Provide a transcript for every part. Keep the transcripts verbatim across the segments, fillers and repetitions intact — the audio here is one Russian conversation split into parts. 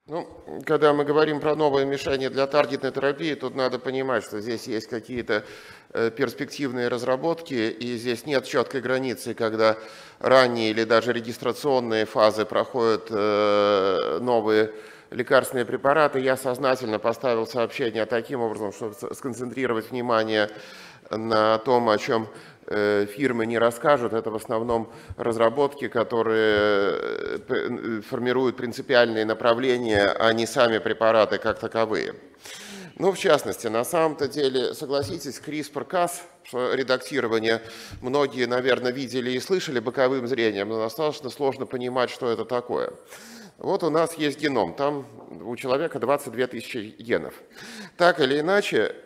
Ну, когда мы говорим про новые мишени для таргетной терапии, тут надо понимать, что здесь есть какие-то перспективные разработки, и здесь нет четкой границы, когда ранние или даже регистрационные фазы проходят новые лекарственные препараты. Я сознательно поставил сообщение таким образом, чтобы сконцентрировать внимание на том, о чем фирмы не расскажут. Это в основном разработки, которые формируют принципиальные направления, а не сами препараты как таковые. Ну, в частности, на самом-то деле, согласитесь, CRISPR-Cas, что редактирование многие, наверное, видели и слышали боковым зрением, но достаточно сложно понимать, что это такое. Вот у нас есть геном, там у человека двадцать две тысячи генов. Так или иначе,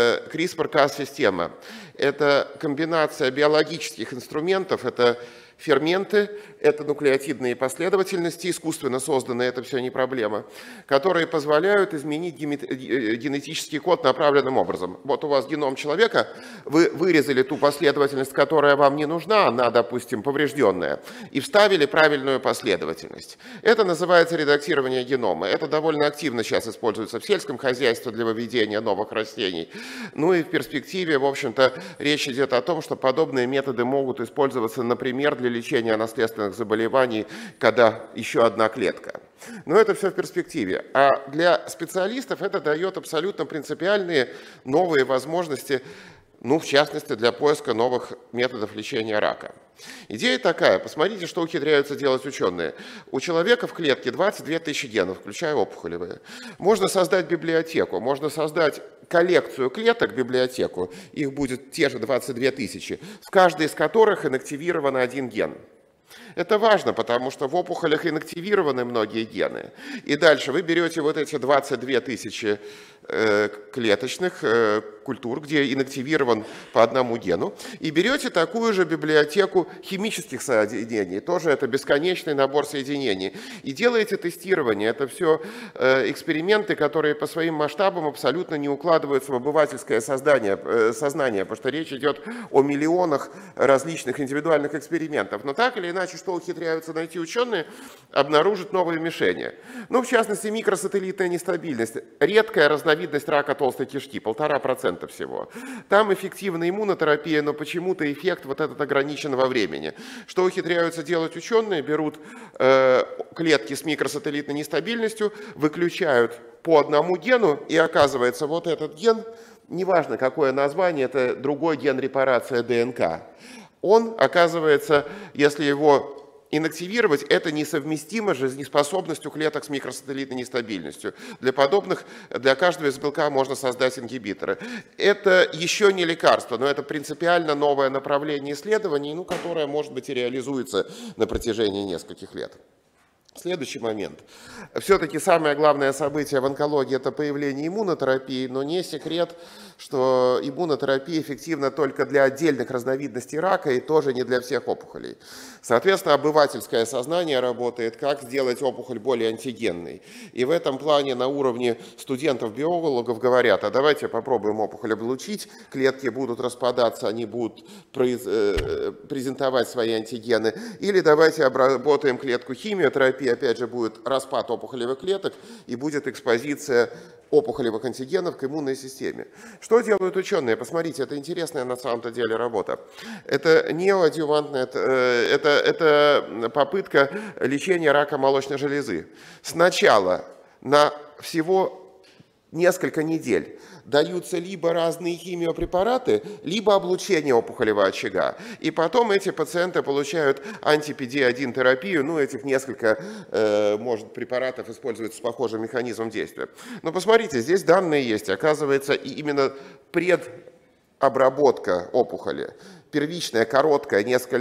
CRISPR-Cas-система – это комбинация биологических инструментов, это ферменты, это нуклеотидные последовательности, искусственно созданные, это все не проблема, которые позволяют изменить генетический код направленным образом. Вот у вас геном человека, вы вырезали ту последовательность, которая вам не нужна, она, допустим, поврежденная, и вставили правильную последовательность. Это называется редактирование генома. Это довольно активно сейчас используется в сельском хозяйстве для выведения новых растений. Ну и в перспективе, в общем-то, речь идет о том, что подобные методы могут использоваться, например, для лечения наследственных заболеваний, когда еще одна клетка. Но это все в перспективе. А для специалистов это дает абсолютно принципиальные новые возможности, ну, в частности, для поиска новых методов лечения рака. Идея такая, посмотрите, что ухитряются делать ученые. У человека в клетке двадцать две тысячи генов, включая опухолевые. Можно создать библиотеку, можно создать коллекцию клеток, библиотеку, их будет те же двадцать две тысячи, в каждой из которых инактивирован один ген. Это важно, потому что в опухолях инактивированы многие гены. И дальше вы берете вот эти двадцать две тысячи э, клеточных э, культур, где инактивирован по одному гену, и берете такую же библиотеку химических соединений, тоже это бесконечный набор соединений, и делаете тестирование. Это все э, эксперименты, которые по своим масштабам абсолютно не укладываются в обывательское создание, э, сознание, потому что речь идет о миллионах различных индивидуальных экспериментов. Но так или иначе, что ухитряются найти ученые, обнаружить новые мишени. Ну, в частности, микросателлитная нестабильность. Редкая разновидность рака толстой кишки, полтора процента всего. Там эффективная иммунотерапия, но почему-то эффект вот этот ограничен во времени. Что ухитряются делать ученые? Берут э, клетки с микросателлитной нестабильностью, выключают по одному гену, и оказывается, вот этот ген, неважно какое название, это другой ген репарация ДНК. Он, оказывается, если его инактивировать, это несовместимо с жизнеспособностью клеток с микросателлитной нестабильностью. Для подобных, для каждого из белка можно создать ингибиторы. Это еще не лекарство, но это принципиально новое направление исследований, ну, которое, может быть, и реализуется на протяжении нескольких лет. Следующий момент. Все-таки самое главное событие в онкологии – это появление иммунотерапии, но не секрет, что иммунотерапия эффективна только для отдельных разновидностей рака и тоже не для всех опухолей. Соответственно, обывательское сознание работает, как сделать опухоль более антигенной. И в этом плане на уровне студентов-биологов говорят, а давайте попробуем опухоль облучить, клетки будут распадаться, они будут презентовать свои антигены, или давайте обработаем клетку химиотерапии, опять же будет распад опухолевых клеток и будет экспозиция опухолевых антигенов к иммунной системе. Что делают ученые? Посмотрите, это интересная на самом-то деле работа. Это неоадъювантная, это, это попытка лечения рака молочной железы. Сначала на всего несколько недель даются либо разные химиопрепараты, либо облучение опухолевого очага. И потом эти пациенты получают анти-пи ди один терапию, ну, этих несколько, э, может, препаратов используются с похожим механизмом действия. Но посмотрите, здесь данные есть. Оказывается, и именно предобработка опухоли, первичная, короткая, несколько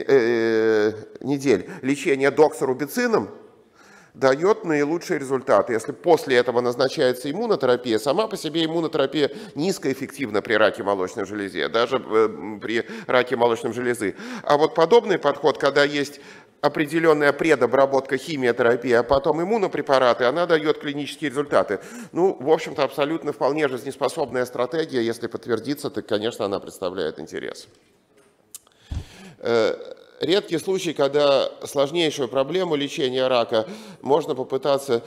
недель лечения доксорубицином дает наилучший результат. Если после этого назначается иммунотерапия, сама по себе иммунотерапия низкоэффективна при раке молочной железы, даже при раке молочной железы. А вот подобный подход, когда есть определенная предобработка химиотерапии, а потом иммунопрепараты, она дает клинические результаты. Ну, в общем-то, абсолютно вполне жизнеспособная стратегия. Если подтвердится, то, конечно, она представляет интерес. редкий случай, когда сложнейшую проблему лечения рака можно попытаться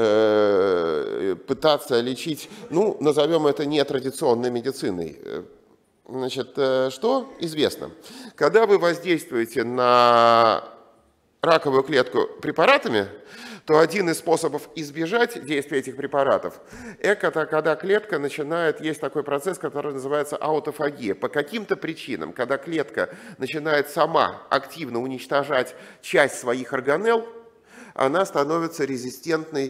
э, пытаться лечить, ну, назовем это нетрадиционной медициной. Значит, что известно? Когда вы воздействуете на раковую клетку препаратами, то один из способов избежать действия этих препаратов – это когда клетка начинает, есть такой процесс, который называется аутофагия. По каким-то причинам, когда клетка начинает сама активно уничтожать часть своих органелл, она становится резистентной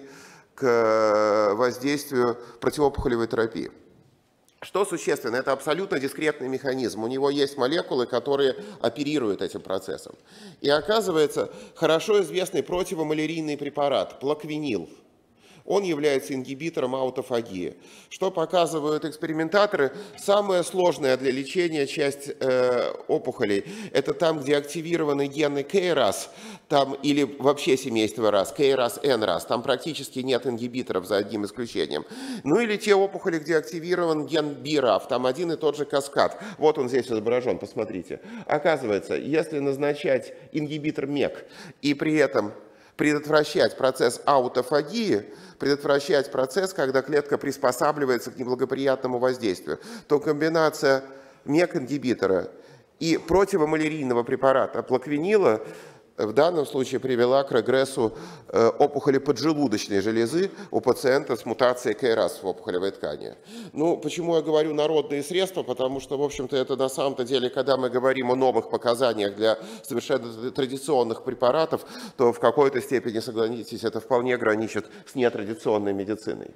к воздействию противоопухолевой терапии. Что существенно, это абсолютно дискретный механизм. У него есть молекулы, которые оперируют этим процессом. И оказывается, хорошо известный противомалярийный препарат, плаквенил, он является ингибитором аутофагии. Что показывают экспериментаторы? Самая сложная для лечения часть э, опухолей – это там, где активированы гены кей рас, там, или вообще семейство рас, кей рас, эн рас, там практически нет ингибиторов за одним исключением. Ну или те опухоли, где активирован ген би раф, там один и тот же каскад. Вот он здесь изображен, посмотрите. Оказывается, если назначать ингибитор мек и при этом предотвращать процесс аутофагии, предотвращать процесс, когда клетка приспосабливается к неблагоприятному воздействию, то комбинация мек-ингибитора и противомалярийного препарата плаквенила в данном случае привела к регрессу опухоли поджелудочной железы у пациента с мутацией кей рас в опухолевой ткани. Ну, почему я говорю народные средства? Потому что, в общем-то, это на самом-то деле, когда мы говорим о новых показаниях для совершенно традиционных препаратов, то в какой-то степени, согласитесь, это вполне граничит с нетрадиционной медициной.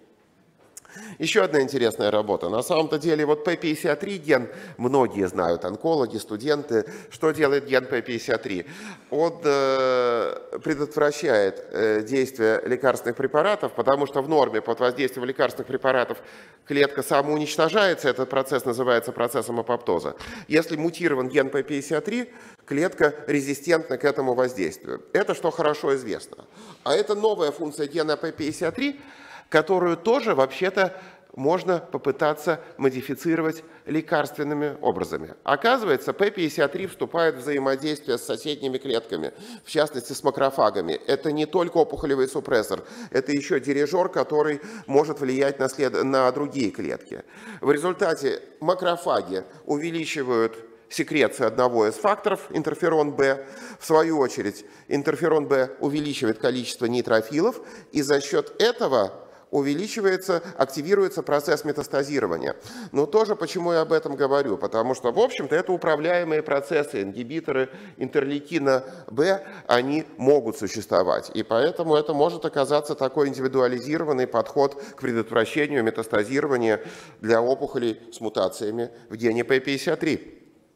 Еще одна интересная работа. На самом-то деле вот пэ пятьдесят три ген, многие знают, онкологи, студенты, что делает ген пэ пятьдесят три? Он э, предотвращает э, действие лекарственных препаратов, потому что в норме под воздействием лекарственных препаратов клетка самоуничтожается, этот процесс называется процессом апоптоза. Если мутирован ген пэ пятьдесят три, клетка резистентна к этому воздействию. Это что хорошо известно. А это новая функция гена пэ пятьдесят три, которую тоже вообще-то можно попытаться модифицировать лекарственными образами. Оказывается, пэ пятьдесят три вступает в взаимодействие с соседними клетками, в частности с макрофагами. Это не только опухолевый супрессор, это еще дирижер, который может влиять на, след... на другие клетки. В результате макрофаги увеличивают секрецию одного из факторов, интерферон бэ. В свою очередь, интерферон бэ увеличивает количество нейтрофилов, и за счет этого увеличивается, активируется процесс метастазирования. Но тоже почему я об этом говорю? Потому что, в общем-то, это управляемые процессы, ингибиторы интерлейкина бэ, они могут существовать. И поэтому это может оказаться такой индивидуализированный подход к предотвращению метастазирования для опухолей с мутациями в гене пэ пятьдесят три.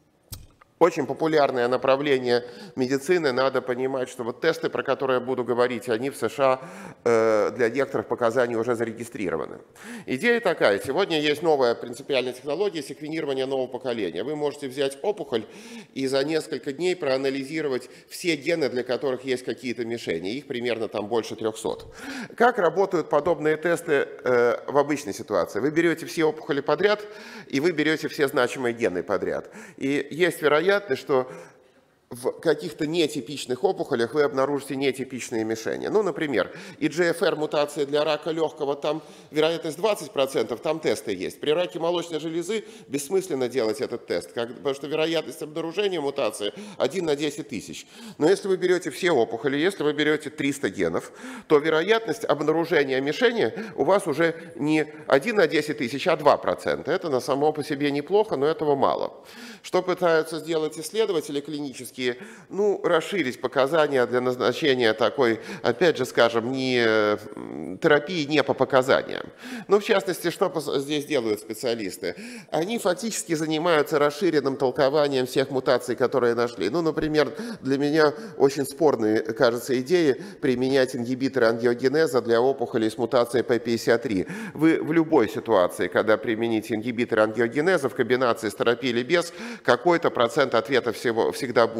Очень популярное направление медицины. Надо понимать, что вот тесты, про которые я буду говорить, они в США э, для некоторых показаний уже зарегистрированы. Идея такая. Сегодня есть новая принципиальная технология секвенирования нового поколения. Вы можете взять опухоль и за несколько дней проанализировать все гены, для которых есть какие-то мишени. Их примерно там больше трехсот. Как работают подобные тесты э, в обычной ситуации? Вы берете все опухоли подряд, и вы берете все значимые гены подряд. И есть вероятность, что в каких-то нетипичных опухолях вы обнаружите нетипичные мишени. Ну, например, и джи эф ар мутация для рака легкого, там вероятность двадцать процентов, там тесты есть. При раке молочной железы бессмысленно делать этот тест, потому что вероятность обнаружения мутации один на десять тысяч. Но если вы берете все опухоли, если вы берете триста генов, то вероятность обнаружения мишени у вас уже не один на десять тысяч, а два процента. Это на само по себе неплохо, но этого мало. Что пытаются сделать исследователи клинические? Ну, расширить показания для назначения такой, опять же, скажем, не терапии не по показаниям. Ну, в частности, что здесь делают специалисты? Они фактически занимаются расширенным толкованием всех мутаций, которые нашли. Ну, например, для меня очень спорной кажется идея применять ингибиторы ангиогенеза для опухолей с мутацией пэ пятьдесят три. Вы в любой ситуации, когда примените ингибиторы ангиогенеза в комбинации с терапией или без, какой-то процент ответа всего, всегда будет.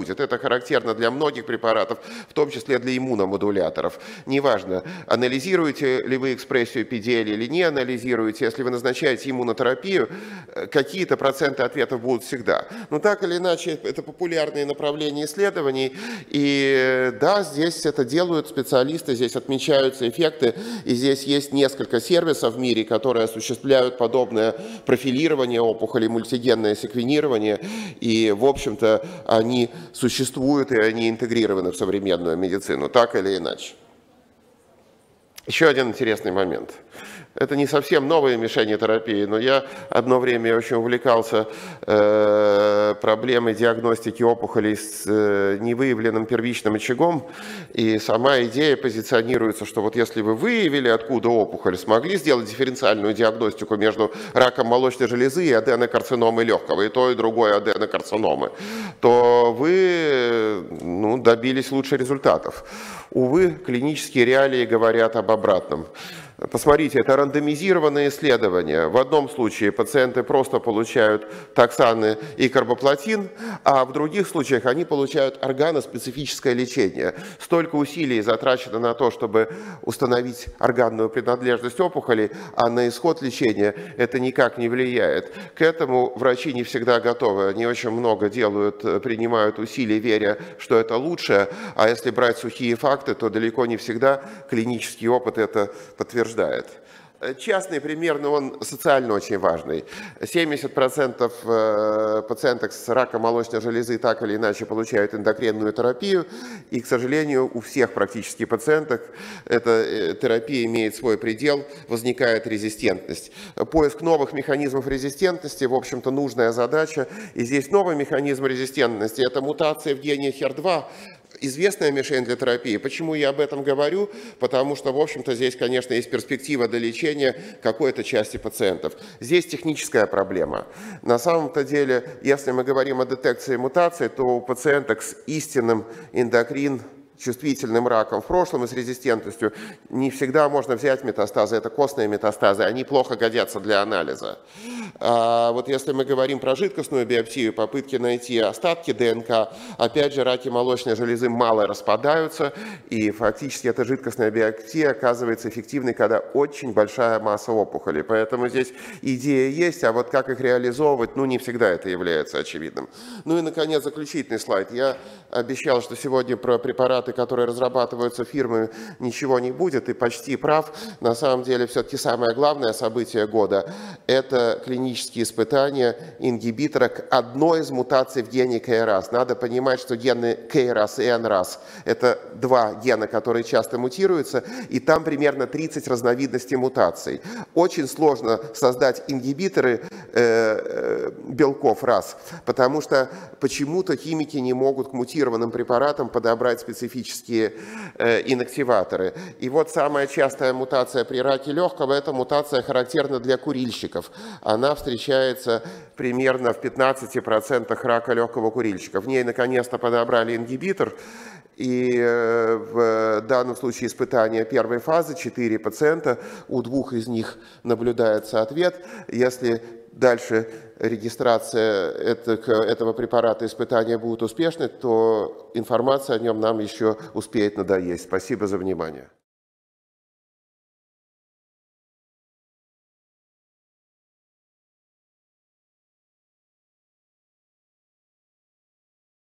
будет. Это характерно для многих препаратов, в том числе для иммуномодуляторов. Неважно, анализируете ли вы экспрессию пи ди эл или не анализируете, если вы назначаете иммунотерапию, какие-то проценты ответов будут всегда. Но так или иначе, это популярные направления исследований. И да, здесь это делают специалисты, здесь отмечаются эффекты. И здесь есть несколько сервисов в мире, которые осуществляют подобное профилирование опухолей, мультигенное секвенирование. И, в общем-то, они существуют и они интегрированы в современную медицину, так или иначе. Еще один интересный момент. Это не совсем новые мишени терапии, но я одно время очень увлекался э, проблемой диагностики опухолей с э, невыявленным первичным очагом. И сама идея позиционируется, что вот если вы выявили, откуда опухоль, смогли сделать дифференциальную диагностику между раком молочной железы и аденокарциномой легкого, и то, и другое аденокарциномы, то вы ну, добились лучших результатов. Увы, клинические реалии говорят об обратном. Посмотрите, это рандомизированные исследования. В одном случае пациенты просто получают токсаны и карбоплатин, а в других случаях они получают органоспецифическое лечение. Столько усилий затрачено на то, чтобы установить органную принадлежность опухоли, а на исход лечения это никак не влияет. К этому врачи не всегда готовы. Они очень много делают, принимают усилий, веря, что это лучше, а если брать сухие факты, то далеко не всегда клинический опыт это подтверждает. Частный пример, но он социально очень важный. семьдесят процентов пациенток с раком молочной железы так или иначе получают эндокринную терапию, и, к сожалению, у всех практически пациенток эта терапия имеет свой предел, возникает резистентность. Поиск новых механизмов резистентности, в общем-то, нужная задача, и здесь новый механизм резистентности – это мутация в гене эйч ар два, известная мишень для терапии. Почему я об этом говорю? Потому что, в общем-то, здесь, конечно, есть перспектива до лечения какой-то части пациентов. Здесь техническая проблема. На самом-то деле, если мы говорим о детекции мутаций, то у пациенток с истинным эндокрин чувствительным раком в прошлом и с резистентностью не всегда можно взять метастазы, это костные метастазы, они плохо годятся для анализа. А вот если мы говорим про жидкостную биопсию, попытки найти остатки ДНК, опять же, раки молочной железы мало распадаются, и фактически эта жидкостная биопсия оказывается эффективной, когда очень большая масса опухолей. Поэтому здесь идея есть, а вот как их реализовывать, ну, не всегда это является очевидным. Ну и, наконец, заключительный слайд. Я обещал, что сегодня про препараты, которые разрабатываются фирмами, ничего не будет, и почти прав. На самом деле, все-таки самое главное событие года – это клинические испытания ингибитора к одной из мутаций в гене ка эр ас. Надо понимать, что гены ка эр ас и эн рас – это два гена, которые часто мутируются, и там примерно тридцать разновидностей мутаций. Очень сложно создать ингибиторы э, белков рас, потому что почему-то химики не могут к мутированным препаратам подобрать специфические э, инактиваторы. И вот самая частая мутация при раке легкого – это мутация характерна для курильщиков. Она встречается примерно в пятнадцати процентах рака легкого курильщика. В ней наконец-то подобрали ингибитор. И в данном случае испытания первой фазы, четыре пациента, у двух из них наблюдается ответ. Если дальше регистрация этого препарата, испытания будут успешны, то информация о нем нам еще успеет надоесть. Спасибо за внимание.